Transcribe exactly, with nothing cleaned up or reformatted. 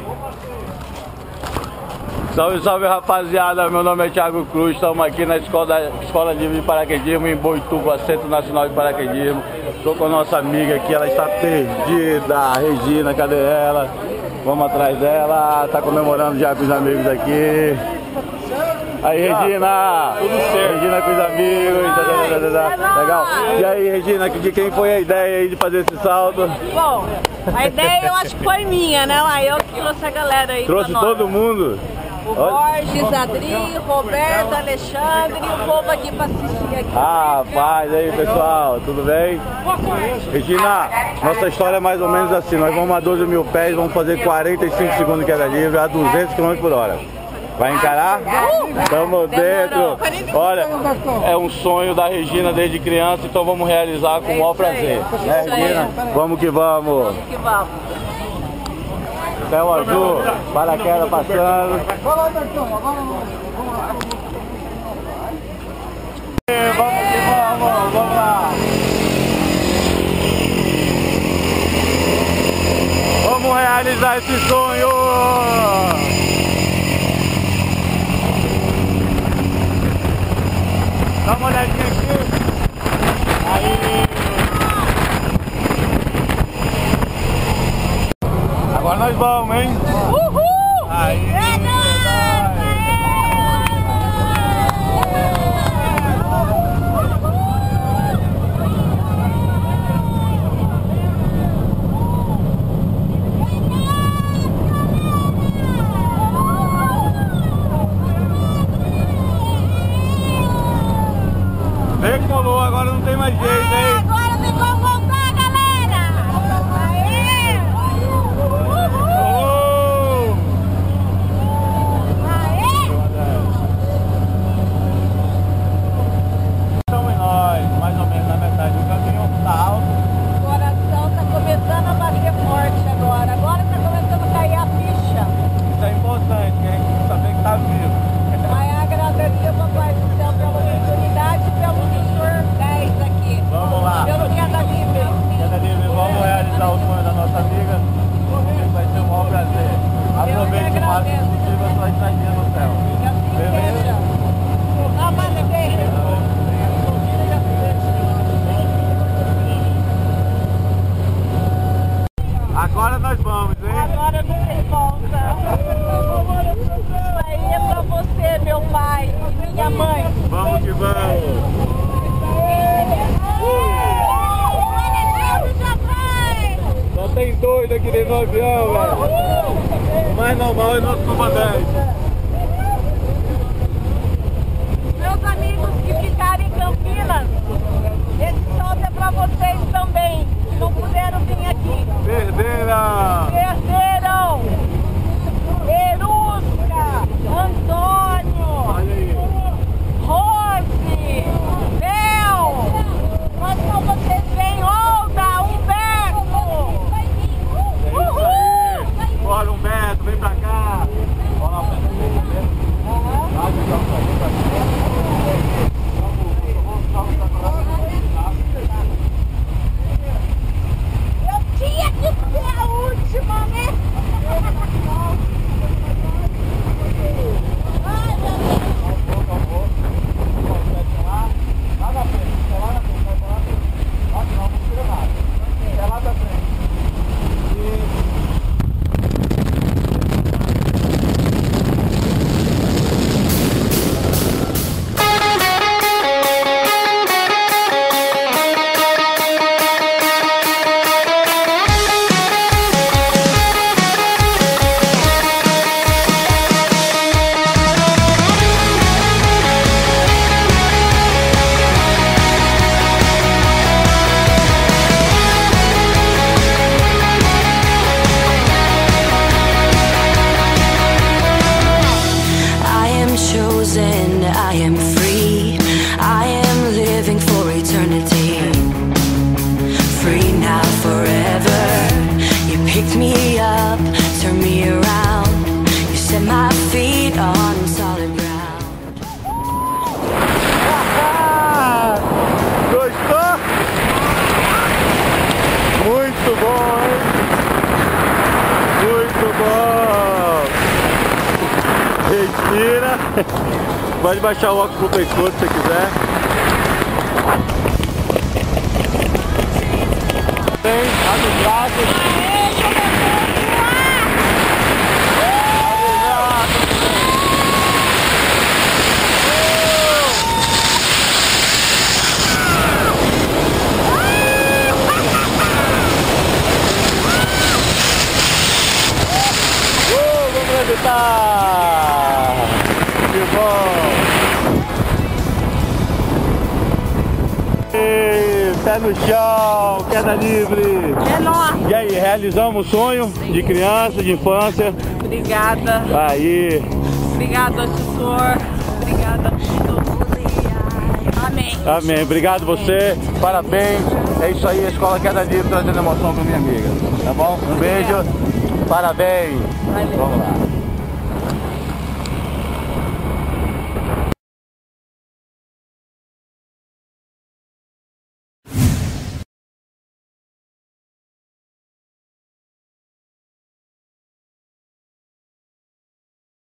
Salve, salve, rapaziada, meu nome é Thiago Cruz, estamos aqui na Escola, Escola Livre de Paraquedismo em Boituva, Centro Nacional de Paraquedismo. Estou com a nossa amiga aqui, ela está perdida, a Regina, cadê ela? Vamos atrás dela, está comemorando já com os amigos aqui. Aí, Regina! Tudo certo. Regina com os amigos, da, da, da, da. Legal. E aí, Regina, de quem foi a ideia aí de fazer esse salto? Bom, a ideia eu acho que foi minha, né? Aí eu que trouxe a galera aí. Trouxe todo mundo? O Borges, Adri, Roberto, Alexandre e o povo aqui pra assistir aqui. Ah, paz, aí pessoal, tudo bem? Regina, nossa história é mais ou menos assim, nós vamos a doze mil pés, vamos fazer quarenta e cinco segundos de queda livre a duzentos quilômetros por hora. Vai encarar? Tamo dentro. Olha, é um sonho da Regina desde criança, então vamos realizar com o maior prazer. Né, Regina? Vamos que vamos. Vamos que vamos. Céu azul, paraquedas passando. Vamos que vamos, vamos lá. Vamos realizar esse sonho. Dá uma olhadinha aqui. Aí. Agora nós vamos, hein? Uhul! Aí, é nóis! Decolou, agora não tem mais jeito, hein? Agora tem como voltar, galera! Aê! Oh! Aê! Estamos em nós, mais ou menos na metade do caminho, tá alto. O coração tá começando a bater forte agora. Agora tá começando a cair a ficha. Isso é importante, né? Saber que tá vivo. Vai agradecer ao Papai do Céu pela oportunidade e pelo senhor dez aqui. Vamos lá. Pelo Queda Livre. Queda Livre, vamos realizar o sonho da nossa amiga. Vai ser um maior prazer. Aproveite o máximo possível a sua estadia no céu. Beleza? Agora nós vamos, hein? Agora não tem volta. Isso aí é pra você, meu pai e minha mãe. Vamos que vamos. Só tem doido aqui dentro do avião, velho. O mais normal é nosso comandante. Meus amigos que ficaram em Campinas, esse salve é pra vocês também, que não puderam vir aqui. Perderam! Perderam! Erusca, Antônio, Olha aí. Rose, Bel, mas com vocês vem Olga, Humberto! É isso aí. Bora, Humberto, vem pra cá. Respira. Pode baixar o óculos pro pescoço se você quiser. Tem, abre os braços. Tá. Que bom! E, pé no chão, queda livre! Enorme! E aí, realizamos o sonho de criança, de infância? Obrigada! Aí! Obrigada, assessor! Obrigada, amém! Amém! Obrigado você, parabéns! É isso aí, a Escola Queda Livre trazendo emoção para minha amiga, tá bom? Um beijo, parabéns! Valeu. Vamos lá!